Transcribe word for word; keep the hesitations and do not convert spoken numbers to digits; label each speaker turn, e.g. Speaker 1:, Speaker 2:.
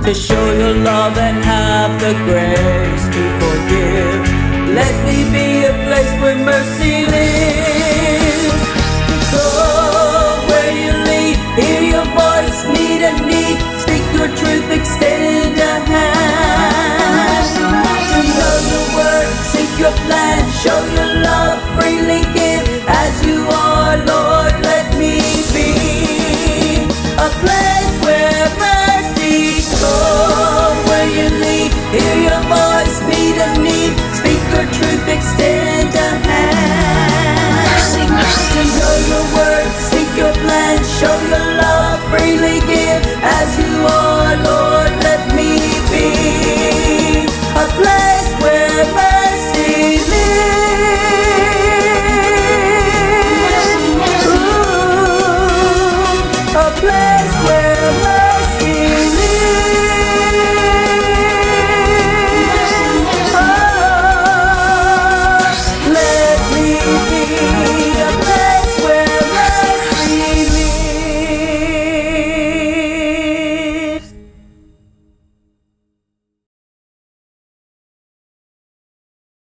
Speaker 1: to show your love and have the grace to forgive. Let me be a place where mercy lives. Go where you lead, hear your voice, meet a need, speak your truth, extend a hand. To know your word, seek your plan, show your love, freely give.